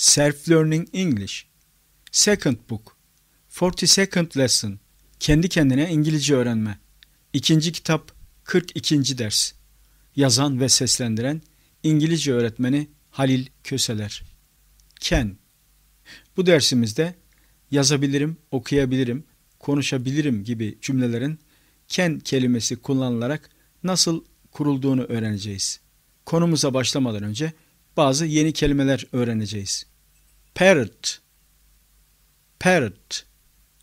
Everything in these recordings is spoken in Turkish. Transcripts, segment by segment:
Self-Learning English. Second Book. 42nd Lesson. Kendi kendine İngilizce öğrenme. İkinci kitap, 42. ders. Yazan ve seslendiren İngilizce öğretmeni Halil Köseler. Can. Bu dersimizde yazabilirim, okuyabilirim, konuşabilirim gibi cümlelerin can kelimesi kullanılarak nasıl kurulduğunu öğreneceğiz. Konumuza başlamadan önce bazı yeni kelimeler öğreneceğiz. Parrot, parrot,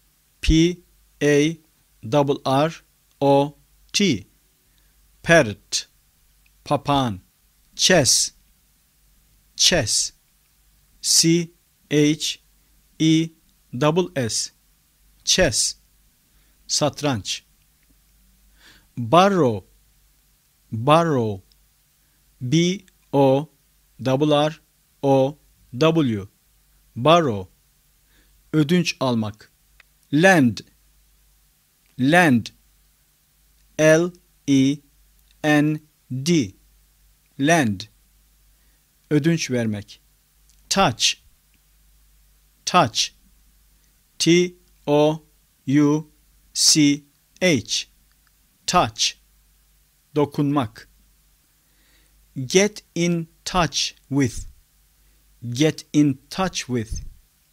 P-A-R-R-O-T, parrot, papağan. Chess, chess, C-H-E-S-S, chess, satranç. Borrow, borrow, B-O-R-R-O-W, borrow, ödünç almak. Lend, lend, L-E-N-D, lend, ödünç vermek. Touch, touch, T-O-U-C-H, touch, dokunmak. Get in touch with, get in touch with,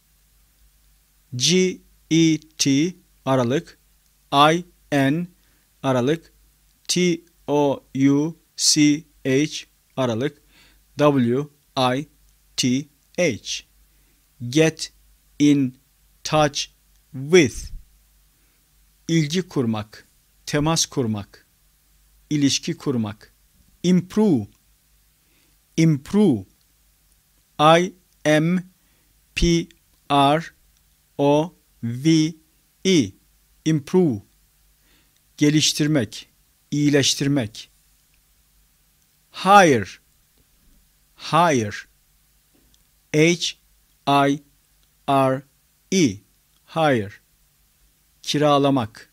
G-E-T aralık, I-N aralık, T-O-U-C-H aralık, W-I-T-H, get in touch with, ilgi kurmak, temas kurmak, ilişki kurmak. Improve, improve, I-M-P-R-O-V-E, improve, geliştirmek, iyileştirmek. Hire, hire, H-I-R-E, hire, kiralamak.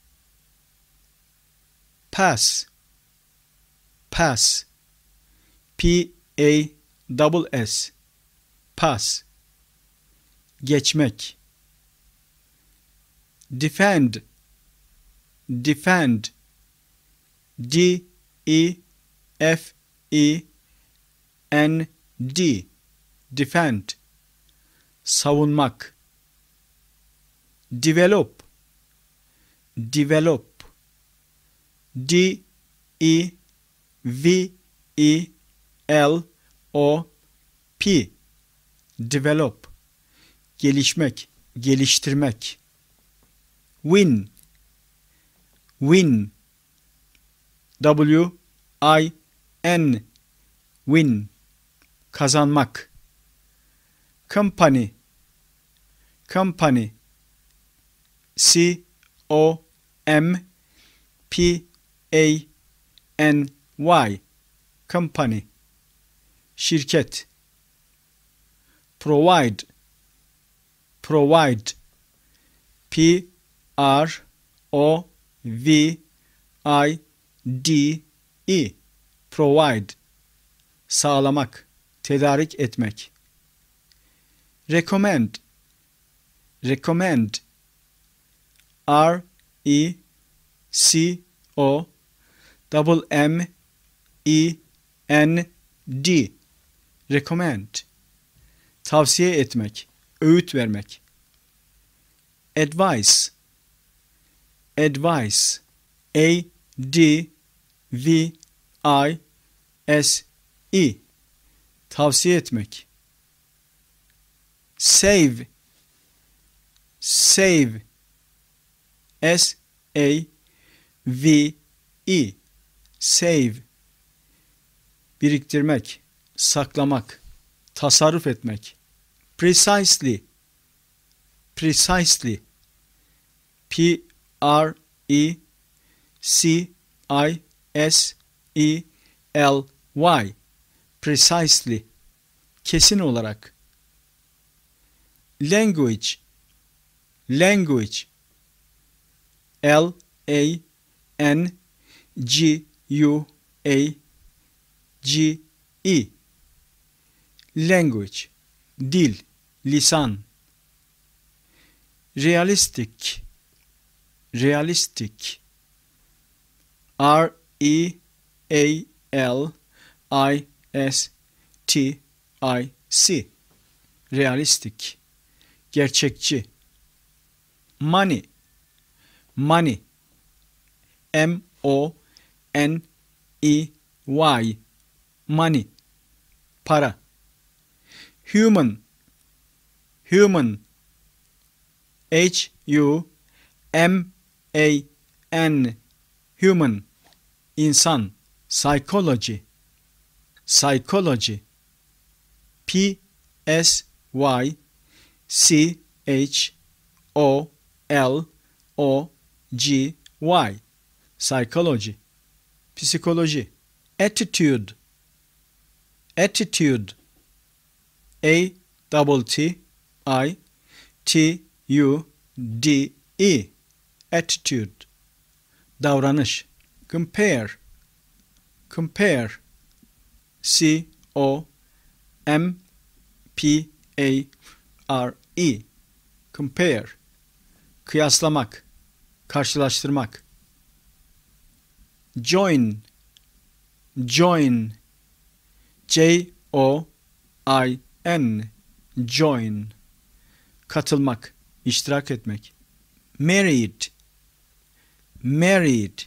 Pass, pass, P-A-S-S, pass, geçmek. Defend, defend, D-E-F-E-N-D, defend, savunmak. Develop, develop, D-E-V-E-L-O-P, develop, gelişmek, geliştirmek. Win, win, W-I-N, win, kazanmak. Company, company, C-O-M-P-A-N-Y, company, şirket. Provide, provide, P-R-O-V-I-D-E, provide, sağlamak, tedarik etmek. Recommend, recommend, R-E-C-O-M-M-E-N-D, recommend, tavsiye etmek, öğüt vermek. Advice, advice, A-D-V-I-S-E, tavsiye etmek. Save, save, S-A-V-E, save, biriktirmek, saklamak, tasarruf etmek. Precisely, precisely, P-R-E-C-I-S-E-L-Y, precisely, kesin olarak. Language, language, L-A-N-G-U-A-G-E, language, dil, lisan. Realistic, realistic. R-E-A-L-I-S-T-I-C. Realistic. Gerçekçi. Money, money. M-O-N-E-Y. Money. Para. Human, human. H-U-M-A-N. Human. İnsan. Psychology, psychology. P-S-Y-C-H-O-L-O-G-Y. Psychology. Psikoloji. Attitude, attitude. A-T-T-I-T-U-D-E. Attitude. Davranış. Compare, compare. C-O-M-P-A-R-E. Compare. Kıyaslamak, karşılaştırmak. Join, join. J-O-I-N. Join. Katılmak, iştirak etmek. Married, married.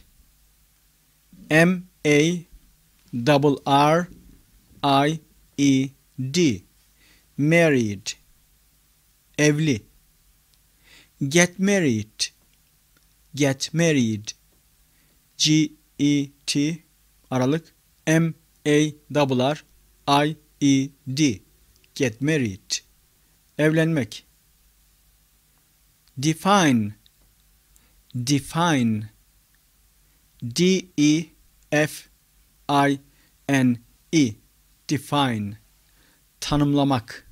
M-A-R-R-I-E-D. Married. Evli. Get married, get married. G-E-T aralık M-A-R-R-I-E-D. Get married. Evlenmek. Define, define. D-E-F-I-N-E. Define. Tanımlamak.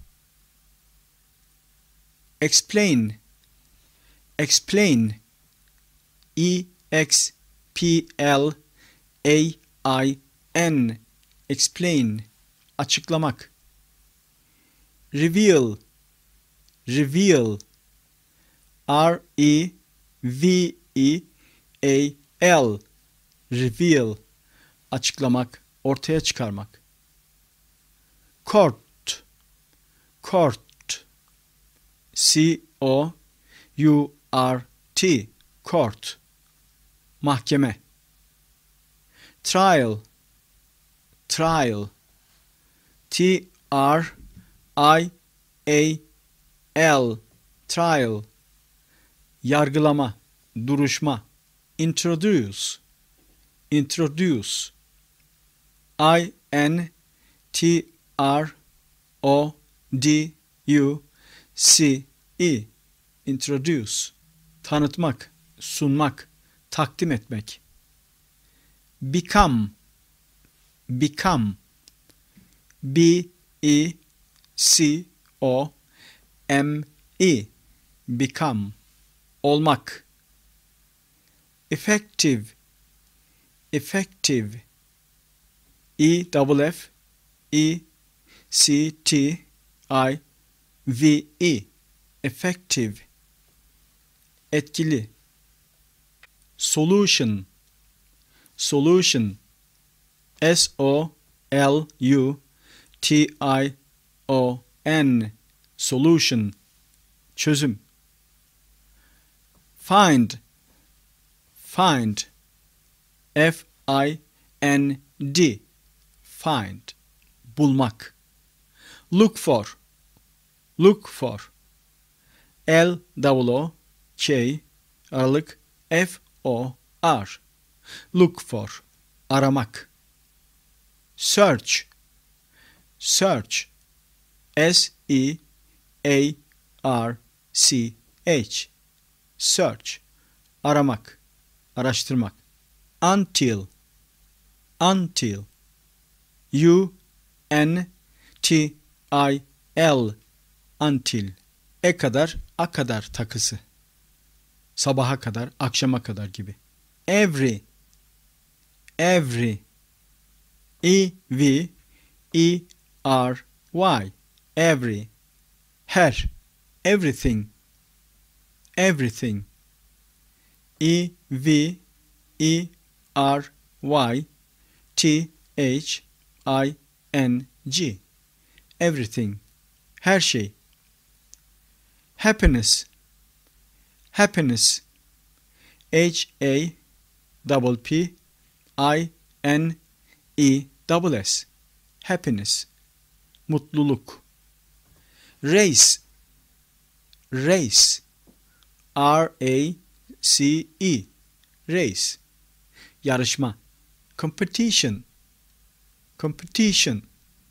Explain, explain. E-X-P-L-A-I-N. Explain. Açıklamak. Reveal, reveal. R-E-V-E-A-L. Reveal. Açıklamak, ortaya çıkarmak. Court, court. C-O-U-R-T. Court. Mahkeme. Trial, trial. T-R-I-A-L. Trial. Yargılama, duruşma. Introduce, introduce. I-N-T-R-O-D-U-C-E. Introduce. Tanıtmak, sunmak, takdim etmek. Become, become. B-E-C-O-M-E. Become. Olmak. Effective, effective. E-F-F-E-C-T-I-V-E. Effective. Etkili. Solution, solution. S-O-L-U-T-I-O-N. Solution. Çözüm. Find, find. F-I-N-D. Find. Bulmak. Look for, look for. L-O-O-K aralık F-O-R. Look for. Aramak. Search, search. S-E-A-R-C-H. Search. Aramak, araştırmak. Until, until. U-N-T-I-L. Until. Kadar, a kadar takısı. Sabaha kadar, akşama kadar gibi. Every, every. E-V-E-R-Y. Every. Her, everything, everything. Everything, everything, her şey. Happiness, happiness, HAPPINESS, happiness, mutluluk. Race, race, RACE, race, yarışma. Competition, competition,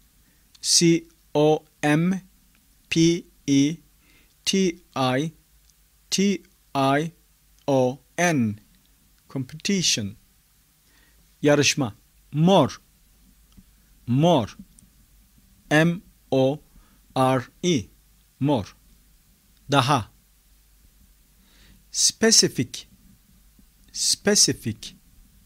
COMPETITION, competition, yarışma. More, more, MORE, more, daha. Specific, specific,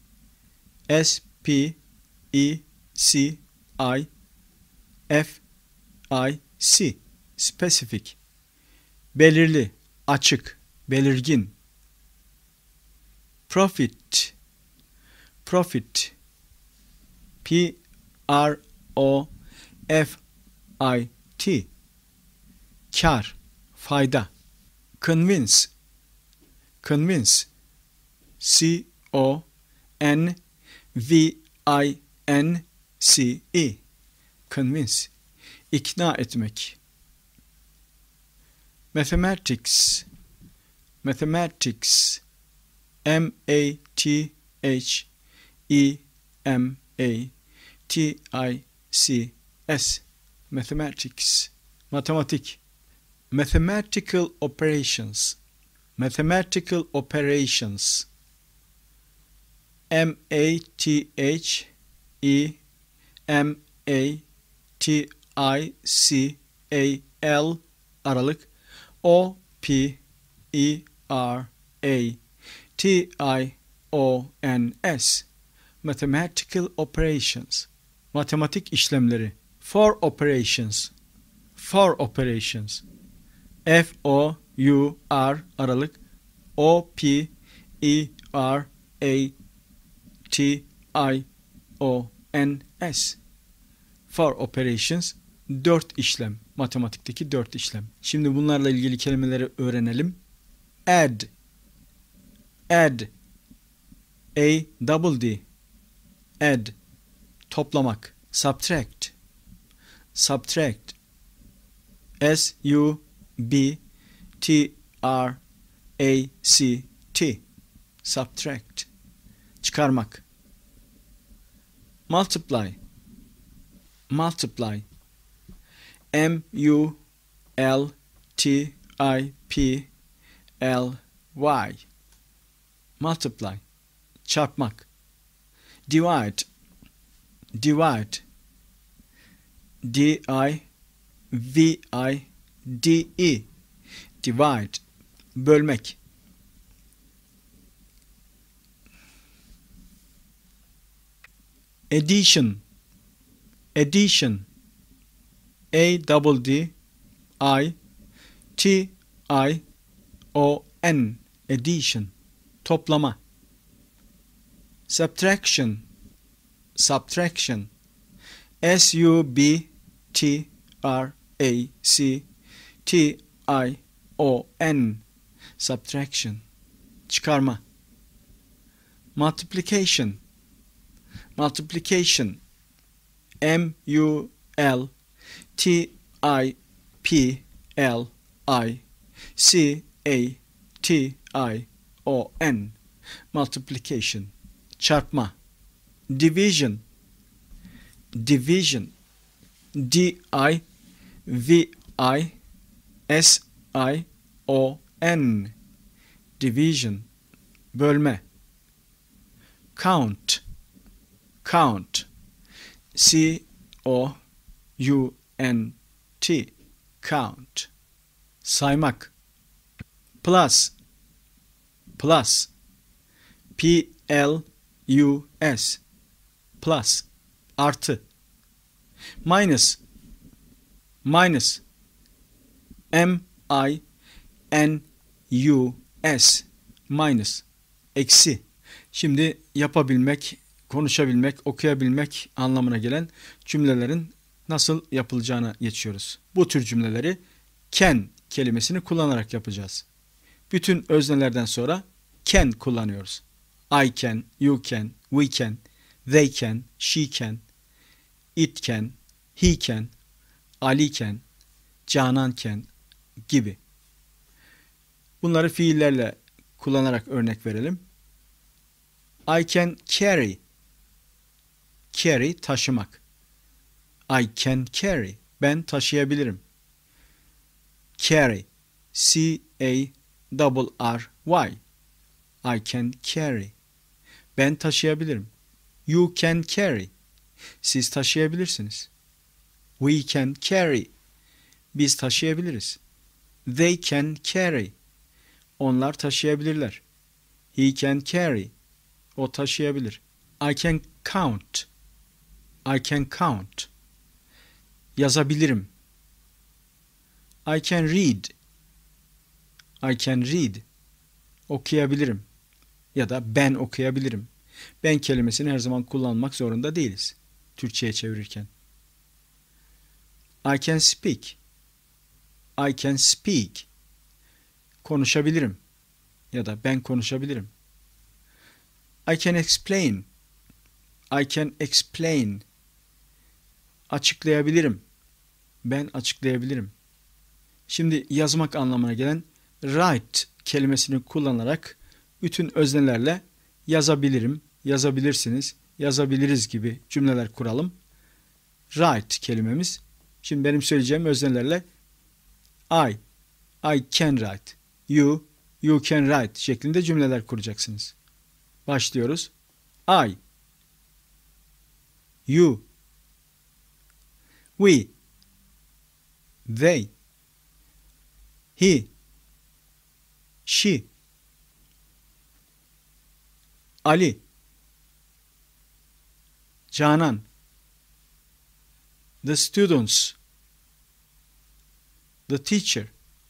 SPECIFIC, specific, belirli, açık, belirgin. Profit, profit, PROFIT, kar, fayda. Convince, convince, CONVINCE, convince, ikna etmek. Mathematics, mathematics, MATHEMATICS, mathematics, matematik. Mathematical operations, mathematical operations, MATHEMATICAL aralık OPERATIONS, mathematical operations, matematik işlemleri. For operations, for operations, FOUR aralık OPERATIONS, for operations, 4 işlem, matematikteki 4 işlem. Şimdi bunlarla ilgili kelimeleri öğrenelim. Add, add, ADD, add, toplamak. Subtract, subtract, SUBTRACT, subtract, çıkarmak. Multiply, multiply, MULTIPLY, multiply, çarpmak. Divide, divide, DIVIDE, divide, bölmek. Addition, addition, ADDITION, addition, toplama. Subtraction, subtraction, SUBTRACTION, subtraction, çıkarma. Multiplication, multiplication, MULTIPLICATION, multiplication, çarpma. Division, division, DIVISION, division, bölme. Count, count, COUNT, count, saymak. Plus, plus, PLUS, plus, artı. Minus, minus, M-I-N-U-S minus eksi. Şimdi yapabilmek, konuşabilmek, okuyabilmek anlamına gelen cümlelerin nasıl yapılacağına geçiyoruz. Bu tür cümleleri can kelimesini kullanarak yapacağız. Bütün öznelerden sonra can kullanıyoruz. I can, you can, we can, they can, she can, it can, he can, Ali can, Canan can gibi. Bunları fiillerle kullanarak örnek verelim. I can carry. Carry taşımak. I can carry. Ben taşıyabilirim. Carry. C-A-R-R-Y. I can carry. Ben taşıyabilirim. You can carry. Siz taşıyabilirsiniz. We can carry. Biz taşıyabiliriz. They can carry. Onlar taşıyabilirler. He can carry. O taşıyabilir. I can count. I can count. Yazabilirim. I can read. I can read. Okuyabilirim. Ya da ben okuyabilirim. Ben kelimesini her zaman kullanmak zorunda değiliz. Türkçe'ye çevirirken. I can speak. I can speak. Konuşabilirim. Ya da ben konuşabilirim. I can explain. I can explain. Açıklayabilirim. Ben açıklayabilirim. Şimdi yazmak anlamına gelen write kelimesini kullanarak bütün öznelerle yazabilirim, yazabilirsiniz, yazabiliriz gibi cümleler kuralım. Write kelimemiz. Şimdi benim söyleyeceğim öznelerle I can write, you can write şeklinde cümleler kuracaksınız. Başlıyoruz. I, you, we, they, he, she, Ali, Canan, the students, the teacher.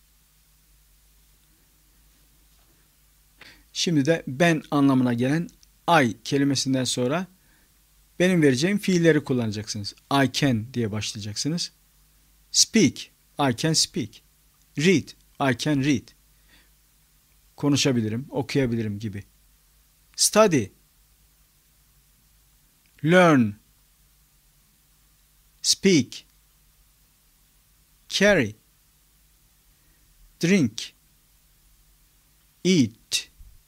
Şimdi de ben anlamına gelen I kelimesinden sonra benim vereceğim fiilleri kullanacaksınız. I can diye başlayacaksınız. Speak, I can speak. Read, I can read. Konuşabilirim, okuyabilirim gibi. Study, learn, speak, carry, drink, eat.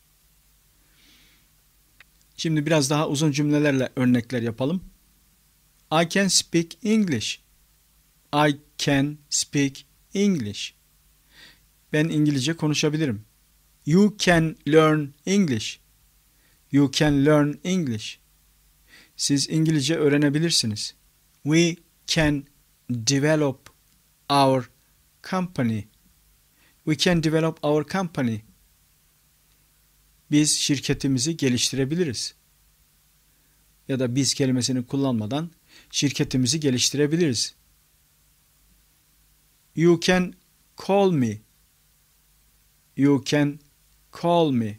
Şimdi biraz daha uzun cümlelerle örnekler yapalım. I can speak English. I can speak English. Ben İngilizce konuşabilirim. You can learn English. You can learn English. Siz İngilizce öğrenebilirsiniz. We can develop our company. We can develop our company. Biz şirketimizi geliştirebiliriz. Ya da biz kelimesini kullanmadan şirketimizi geliştirebiliriz. You can call me. You can call me.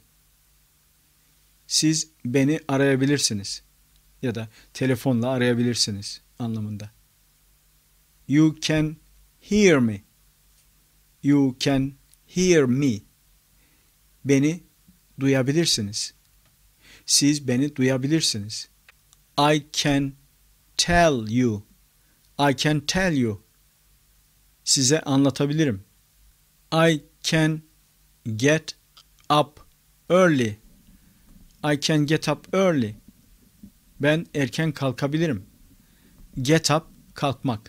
Siz beni arayabilirsiniz. Ya da telefonla arayabilirsiniz anlamında. You can hear me. You can hear me. Beni duyabilirsiniz. Siz beni duyabilirsiniz. I can tell you. I can tell you. Size anlatabilirim. I can get up early. I can get up early. Ben erken kalkabilirim. Get up, kalkmak.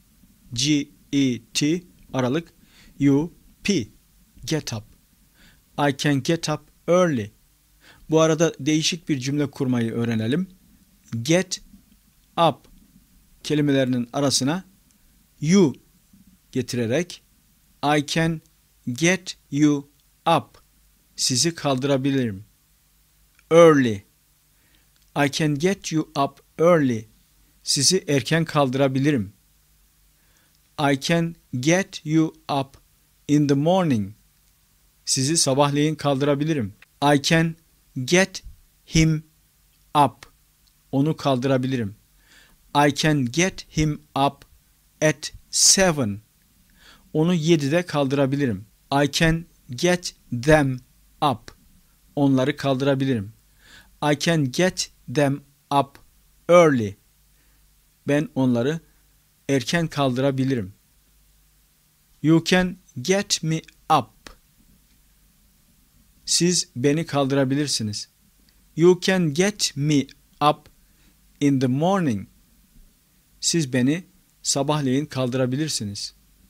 G-E-T aralık U-P. Get up. I can get up early. Bu arada değişik bir cümle kurmayı öğrenelim. Get up kelimelerinin arasına you getirerek I can get you up. Sizi kaldırabilirim. Early. I can get you up early. Sizi erken kaldırabilirim. I can get you up in the morning. Sizi sabahleyin kaldırabilirim. I can get him up. Onu kaldırabilirim. I can get him up at 7. Onu 7'de kaldırabilirim. I can get them up. Onları kaldırabilirim. I can get them up early. Ben onları erken kaldırabilirim. You can get me up. Siz beni kaldırabilirsiniz. You can get me up in the morning. Siz beni sabahleyin kaldırabilirsiniz.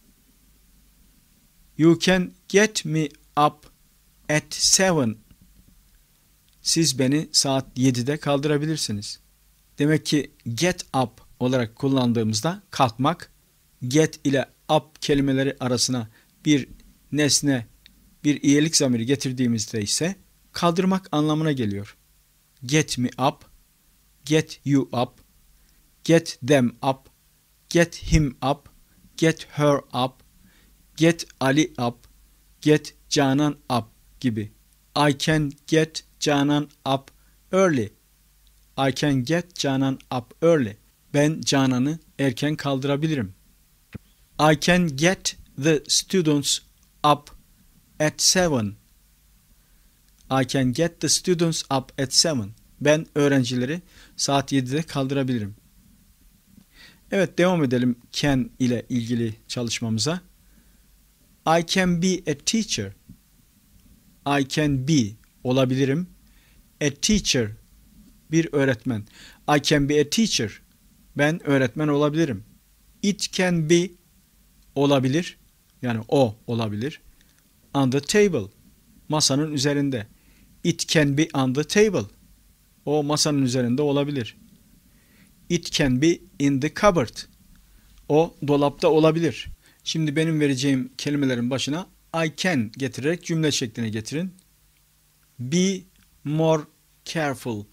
You can get me up at 7. Siz beni saat 7'de kaldırabilirsiniz. Demek ki get up olarak kullandığımızda kalkmak, get ile up kelimeleri arasına bir nesne, bir iyilik zamiri getirdiğimizde ise kaldırmak anlamına geliyor. Get me up, get you up, get them up, get him up, get her up, get Ali up, get Canan up gibi. I can get Canan up early. I can get Canan up early. Ben Canan'ı erken kaldırabilirim. I can get the students up at 7. I can get the students up at 7. Ben öğrencileri saat 7'de kaldırabilirim. Evet, devam edelim can ile ilgili çalışmamıza. I can be a teacher. I can be olabilirim. A teacher bir öğretmen. I can be a teacher. Ben öğretmen olabilirim. It can be olabilir. Yani o olabilir. On the table. Masanın üzerinde. It can be on the table. O masanın üzerinde olabilir. It can be in the cupboard. O dolapta olabilir. Şimdi benim vereceğim kelimelerin başına I can getirerek cümle şekline getirin. Be more careful.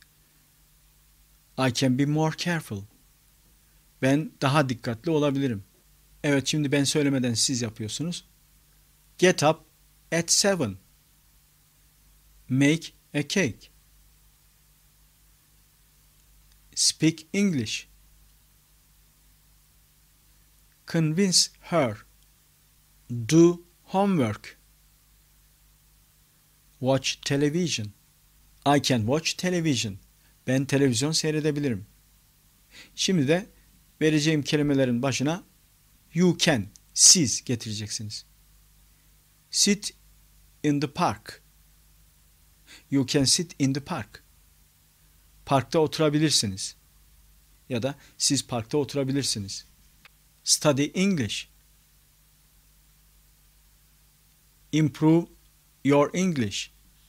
I can be more careful. Ben daha dikkatli olabilirim. Evet, şimdi ben söylemeden siz yapıyorsunuz. Get up at 7. Make a cake. Speak English. Convince her. Do homework. Watch television. I can watch television. Ben televizyon seyredebilirim. Şimdi de vereceğim kelimelerin başına you can, siz getireceksiniz. Sit in the park. You can sit in the park. Parkta oturabilirsiniz. Ya da siz parkta oturabilirsiniz. Study English. Improve your English.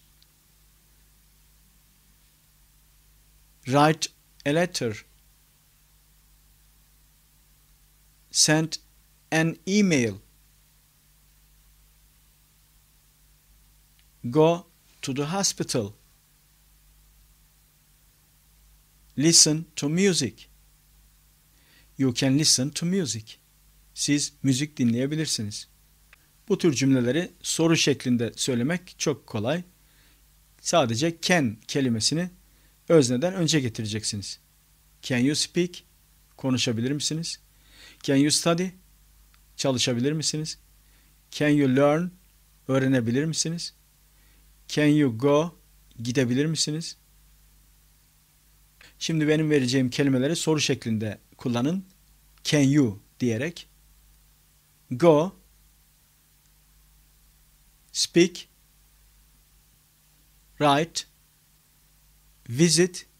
Write a letter. Send an email. Go to the hospital. Listen to music. You can listen to music. Siz müzik dinleyebilirsiniz. Bu tür cümleleri soru şeklinde söylemek çok kolay. Sadece can kelimesini özneden önce getireceksiniz. Can you speak? Konuşabilir misiniz? Can you study? Çalışabilir misiniz? Can you learn? Öğrenebilir misiniz? Can you go? Gidebilir misiniz? Şimdi benim vereceğim kelimeleri soru şeklinde kullanın. Can you diyerek. Go. Speak. Write. Visit.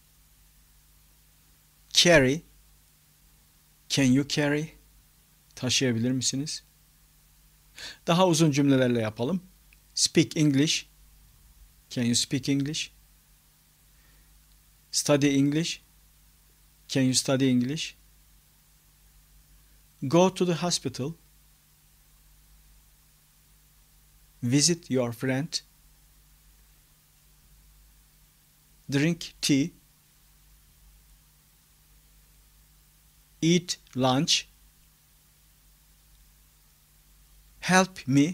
Carry. Can you carry? Taşıyabilir misiniz? Daha uzun cümlelerle yapalım. Speak English. Can you speak English? Study English. Can you study English? Go to the hospital. Visit your friend. Drink tea. Eat lunch. help me?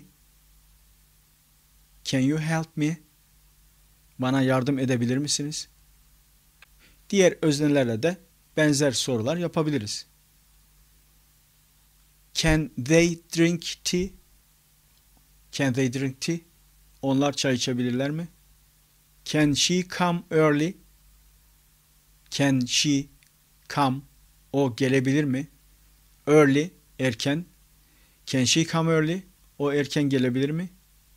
Can you help me? Bana yardım edebilir misiniz? Diğer öznelerle de benzer sorular yapabiliriz. Can they drink tea? Can they drink tea? Onlar çay içebilirler mi? Can she come early? Can she come? O gelebilir mi? Early, erken. Can she come early? O erken gelebilir mi?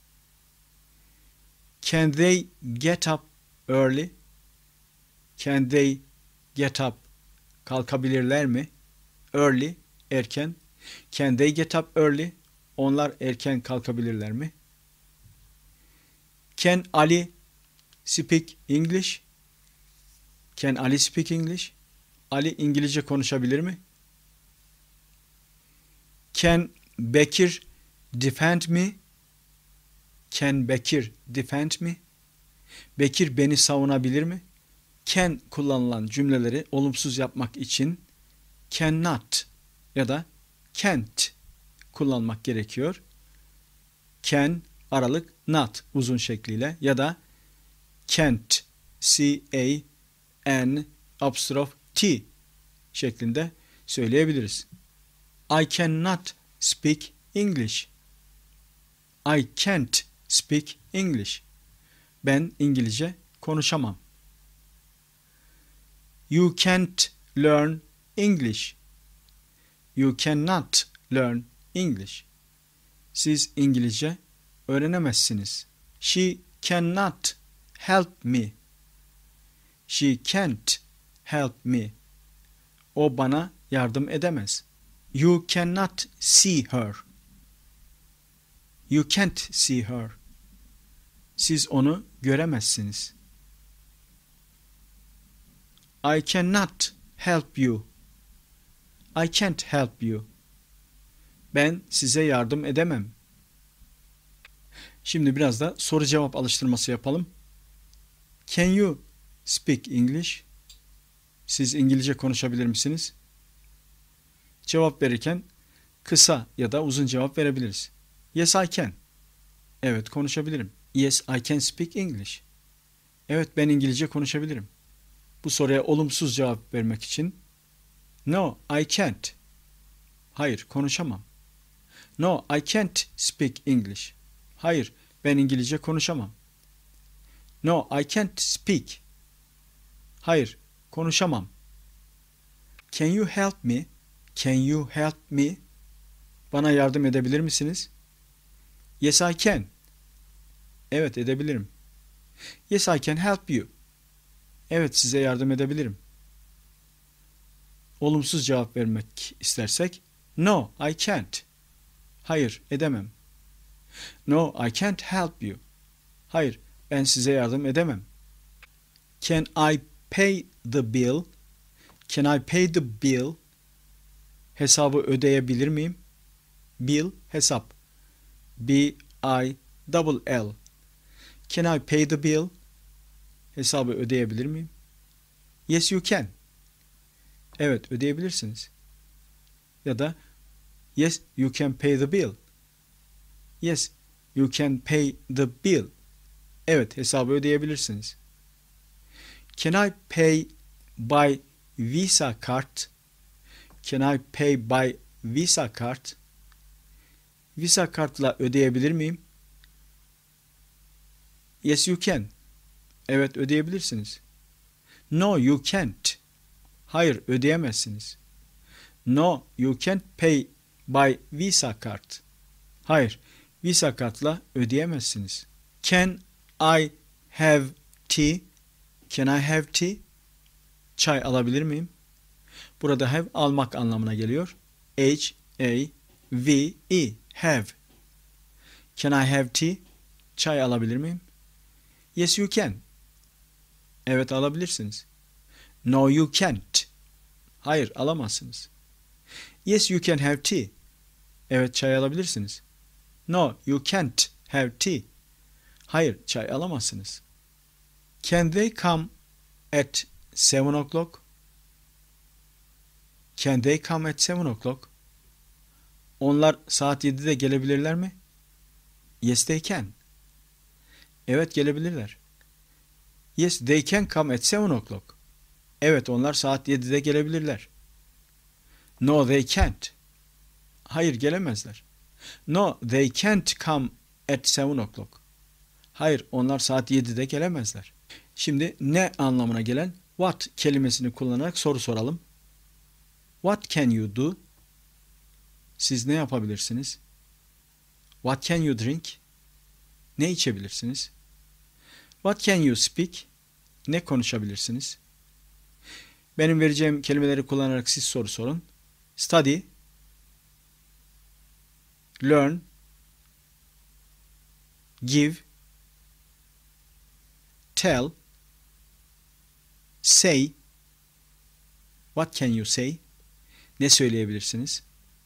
Can they get up early? Can they get up? Kalkabilirler mi? Early, erken. Can they get up early? Onlar erken kalkabilirler mi? Can Ali speak English? Can Ali speak English? Ali İngilizce konuşabilir mi? Can Bekir defend me? Can Bekir defend me? Bekir beni savunabilir mi? Can kullanılan cümleleri olumsuz yapmak için cannot ya da can't kullanmak gerekiyor. Can aralık not uzun şekliyle ya da can't C-A-N apostrophe T şeklinde söyleyebiliriz. I cannot speak English. I can't speak English. Ben İngilizce konuşamam. You can't learn English. You cannot learn English. Siz İngilizce öğrenemezsiniz. She cannot help me. She can't help me. O bana yardım edemez. You cannot see her. You can't see her. Siz onu göremezsiniz. I cannot help you. I can't help you. Ben size yardım edemem. Şimdi biraz da soru cevap alıştırması yapalım. Can you speak English? Siz İngilizce konuşabilir misiniz? Cevap verirken kısa ya da uzun cevap verebiliriz. Yes, I can. Evet, konuşabilirim. Yes, I can speak English. Evet, ben İngilizce konuşabilirim. Bu soruya olumsuz cevap vermek için no, I can't. Hayır, konuşamam. No, I can't speak English. Hayır, ben İngilizce konuşamam. No, I can't speak. Hayır, konuşamam. Can you help me? Can you help me? Bana yardım edebilir misiniz? Yes, I can. Evet, edebilirim. Yes, I can help you. Evet, size yardım edebilirim. Olumsuz cevap vermek istersek, no, I can't. Hayır, edemem. No, I can't help you. Hayır, ben size yardım edemem. Can I pay the bill? Can I pay the bill? Hesabı ödeyebilir miyim? Bill, hesap. B-I-double-L. Can I pay the bill? Hesabı ödeyebilir miyim? Yes, you can. Evet, ödeyebilirsiniz. Ya da yes, you can pay the bill. Yes, you can pay the bill. Evet, hesabı ödeyebilirsiniz. Can I pay by Visa card? Can I pay by Visa card? Visa kartla ödeyebilir miyim? Yes, you can. Evet, ödeyebilirsiniz. No, you can't. Hayır, ödeyemezsiniz. No, you can't pay by Visa card. Hayır, Visa kartla ödeyemezsiniz. Can I have tea? Can I have tea? Çay alabilir miyim? Burada have almak anlamına geliyor. H-A-V-E. Have. Can I have tea? Çay alabilir miyim? Yes, you can. Evet, alabilirsiniz. No, you can't. Hayır, alamazsınız. Yes, you can have tea. Evet, çay alabilirsiniz. No, you can't have tea. Hayır, çay alamazsınız. Can they come at 7 o'clock? Can they come at 7 o'clock? Onlar saat 7'de gelebilirler mi? Yes, they can. Evet, gelebilirler. Yes, they can come at 7 o'clock. Evet, onlar saat 7'de gelebilirler. No, they can't. Hayır, gelemezler. No, they can't come at 7 o'clock. Hayır, onlar saat 7'de gelemezler. Şimdi ne anlamına gelen what kelimesini kullanarak soru soralım. What can you do? Siz ne yapabilirsiniz? What can you drink? Ne içebilirsiniz? What can you speak? Ne konuşabilirsiniz? Benim vereceğim kelimeleri kullanarak siz soru sorun. Study, learn, give, tell, say. What can you say? Ne söyleyebilirsiniz?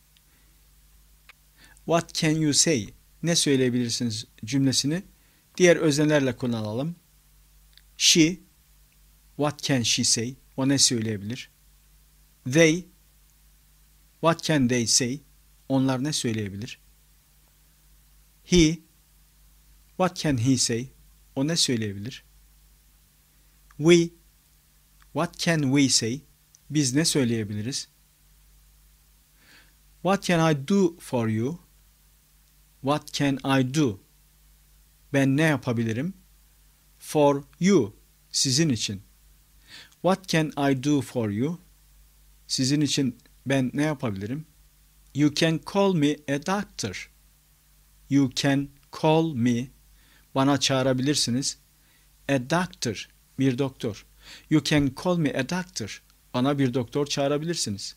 What can you say? Ne söyleyebilirsiniz cümlesini diğer öznelerle kullanalım. She, what can she say? O ne söyleyebilir? They, what can they say? Onlar ne söyleyebilir? He, what can he say? O ne söyleyebilir? We, what can we say? Biz ne söyleyebiliriz? What can I do for you? What can I do? Ben ne yapabilirim? For you, sizin için. What can I do for you? Sizin için ben ne yapabilirim? You can call me a doctor. You can call me. Bana çağırabilirsiniz. A doctor, bir doktor. You can call me a doctor. Bana bir doktor çağırabilirsiniz.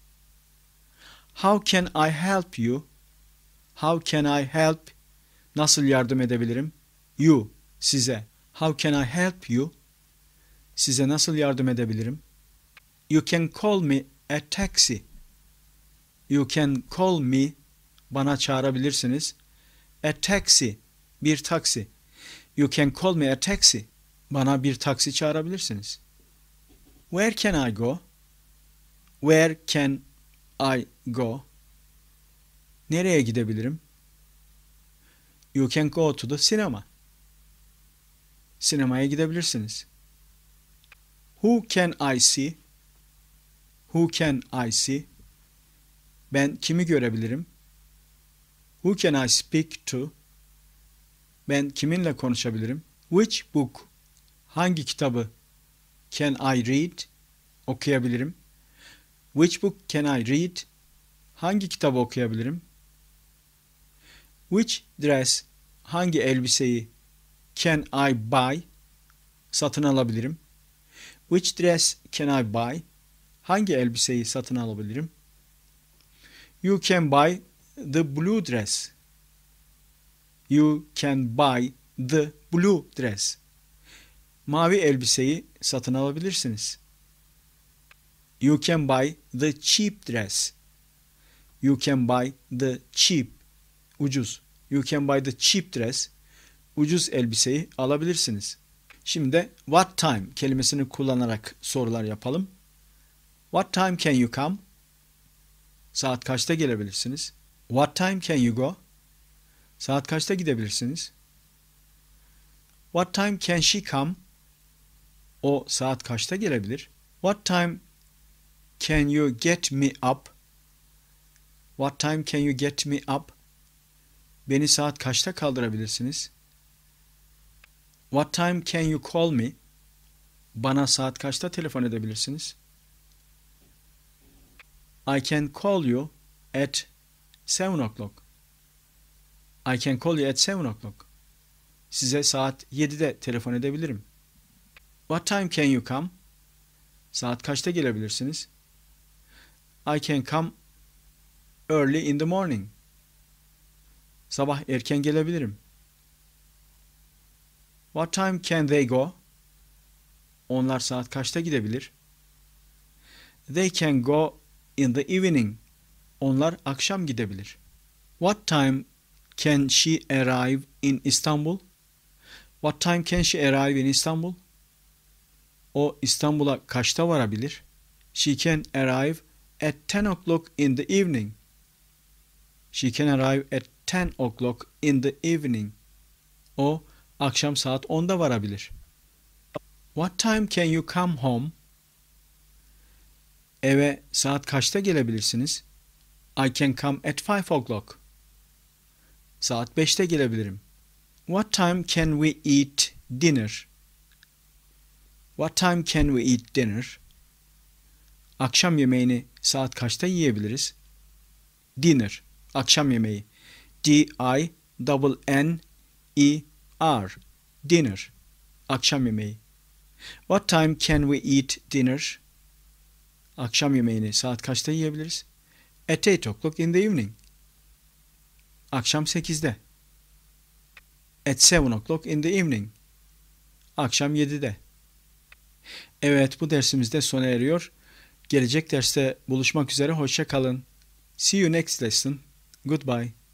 How can I help you? How can I help? Nasıl yardım edebilirim? You, size. How can I help you? Size nasıl yardım edebilirim? You can call me a taxi. You can call me. Bana çağırabilirsiniz. A taxi, bir taksi. You can call me a taxi. Bana bir taksi çağırabilirsiniz. Where can I go? Where can I go? Nereye gidebilirim? You can go to the cinema. Sinemaya gidebilirsiniz. Who can I see? Who can I see? Ben kimi görebilirim? Who can I speak to? Ben kiminle konuşabilirim? Which book? Hangi kitabı can I read? Okuyabilirim. Which book can I read? Hangi kitabı okuyabilirim? Which dress? Hangi elbiseyi can I buy? Satın alabilirim. Which dress can I buy? Hangi elbiseyi satın alabilirim? You can buy the blue dress. You can buy the blue dress. Mavi elbiseyi satın alabilirsiniz. You can buy the cheap dress. You can buy the cheap, ucuz. You can buy the cheap dress. Ucuz elbiseyi alabilirsiniz. Şimdi de what time kelimesini kullanarak sorular yapalım. What time can you come? Saat kaçta gelebilirsiniz? What time can you go? Saat kaçta gidebilirsiniz? What time can she come? O saat kaçta gelebilir? What time can you get me up? What time can you get me up? Beni saat kaçta kaldırabilirsiniz? What time can you call me? Bana saat kaçta telefon edebilirsiniz? I can call you at 7 o'clock. I can call you at 7 o'clock. Size saat 7'de telefon edebilirim. What time can you come? Saat kaçta gelebilirsiniz? I can come early in the morning. Sabah erken gelebilirim. What time can they go? Onlar saat kaçta gidebilir? They can go in the evening. Onlar akşam gidebilir. What time can she arrive in Istanbul? What time can she arrive in Istanbul? O İstanbul'a kaçta varabilir? She can arrive at 10 o'clock in the evening. She can arrive at 10 o'clock in the evening. O akşam saat 10'da varabilir. What time can you come home? Eve saat kaçta gelebilirsiniz? I can come at 5 o'clock. Saat 5'te gelebilirim. What time can we eat dinner? What time can we eat dinner? Akşam yemeğini saat kaçta yiyebiliriz? Dinner, akşam yemeği. D-I-N-N-E-R, dinner, akşam yemeği. What time can we eat dinner? Akşam yemeğini saat kaçta yiyebiliriz? At 8 o'clock in the evening. Akşam 8'de. At 7 o'clock in the evening. Akşam 7'de. Evet, bu dersimiz de sona eriyor. Gelecek derste buluşmak üzere, hoşça kalın. See you next lesson. Goodbye.